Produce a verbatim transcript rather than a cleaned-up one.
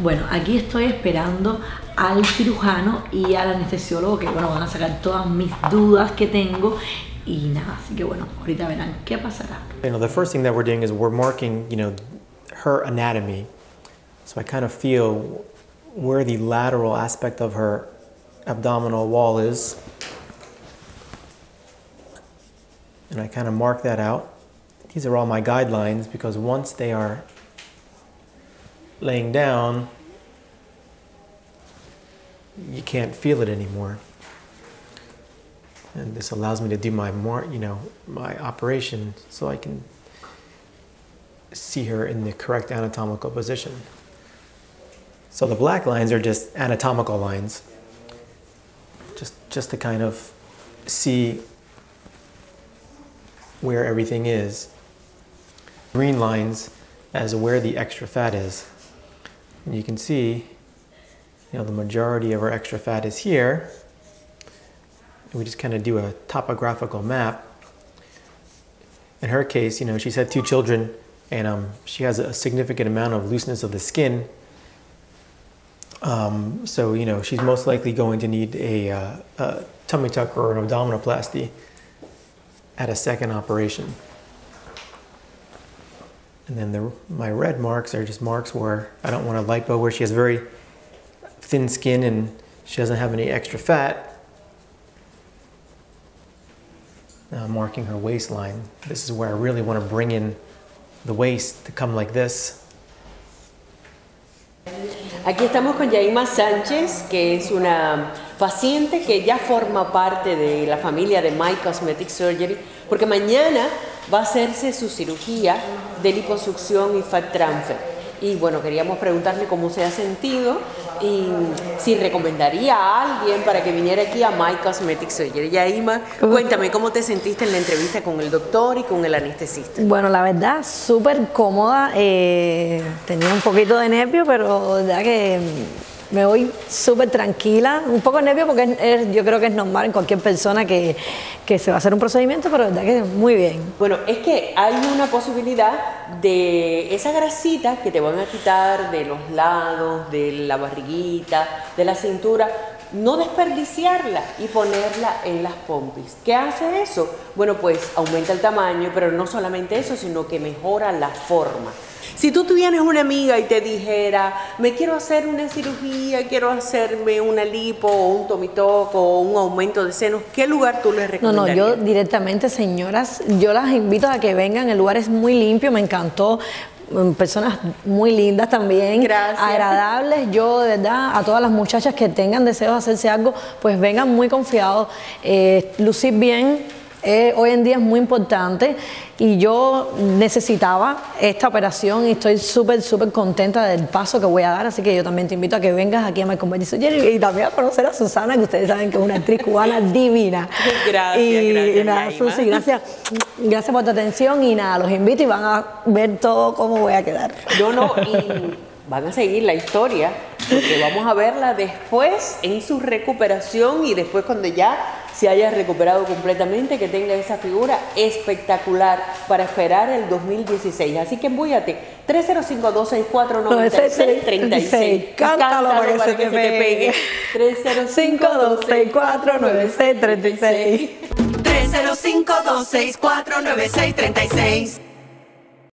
Bueno, aquí estoy esperando al cirujano y al anestesiólogo que, bueno, van a sacar todas mis dudas que tengo y nada, así que bueno, ahorita verán qué pasará. You know, the first thing that we're doing is we're marking, you know, her anatomy. So I kind of feel where the lateral aspect of her abdominal wall is. And I kind of mark that out. These are all my guidelines because once they are laying down, you can't feel it anymore. And this allows me to do my more, you know, my operation so I can see her in the correct anatomical position. So the black lines are just anatomical lines, just just to kind of see where everything is. Green lines as where the extra fat is. And you can see, you know, the majority of our extra fat is here. And we just kind of do a topographical map. In her case, you know, she's had two children and um, she has a significant amount of looseness of the skin. Um, so, you know, she's most likely going to need a, uh, a tummy tuck or an abdominoplasty at a second operation. And then the, my red marks are just marks where I don't want a lipo, where she has very thin skin and she doesn't have any extra fat. Now I'm marking her waistline. This is where I really want to bring in the waist to come like this. Aquí estamos con Yaima Sánchez, que es una paciente que ya forma parte de la familia de My Cosmetic Surgery, porque mañana va a hacerse su cirugía de liposucción y fat transfer. Y bueno, queríamos preguntarle cómo se ha sentido y si recomendaría a alguien para que viniera aquí a My Cosmetic Surgery. Yaima, cuéntame cómo te sentiste en la entrevista con el doctor y con el anestesista. Bueno, la verdad, súper cómoda. Eh, tenía un poquito de nervio, pero la verdad que me voy súper tranquila. Un poco de nervio porque es, es, yo creo que es normal en cualquier persona que, que se va a hacer un procedimiento, pero la verdad que muy bien. Bueno, es que hay una posibilidad de esa grasita que te van a quitar de los lados, de la barriguita, de la cintura, no desperdiciarla y ponerla en las pompis. ¿Qué hace eso? Bueno, pues aumenta el tamaño, pero no solamente eso, sino que mejora la forma. Si tú tuvieras una amiga y te dijera, me quiero hacer una cirugía, quiero hacerme una lipo o un tummy tuck o un aumento de senos, ¿qué lugar tú les recomendarías? No, no, yo directamente, señoras, yo las invito a que vengan, el lugar es muy limpio, me encantó. Personas muy lindas también, gracias, agradables. Yo de verdad a todas las muchachas que tengan deseos de hacerse algo, pues vengan muy confiados, eh, lucir bien. Eh, hoy en día es muy importante y yo necesitaba esta operación y estoy súper, súper contenta del paso que voy a dar, así que yo también te invito a que vengas aquí a My Cosmetic Surgery y también a conocer a Susana, que ustedes saben que es una actriz cubana divina. Gracias, y, gracias, y nada, Susi, gracias, gracias por tu atención y nada, los invito y van a ver todo cómo voy a quedar. No, no, y van a seguir la historia, porque vamos a verla después en su recuperación y después cuando ya se haya recuperado completamente, que tenga esa figura espectacular para esperar el dos mil dieciséis. Así que embúyate, tres cero cinco, dos seis cuatro, nueve seis tres seis. Cántalo para que, para que se, te se te pegue. tres cero cinco, dos seis cuatro, nueve seis tres seis. tres cero cinco, dos seis cuatro, nueve seis tres seis.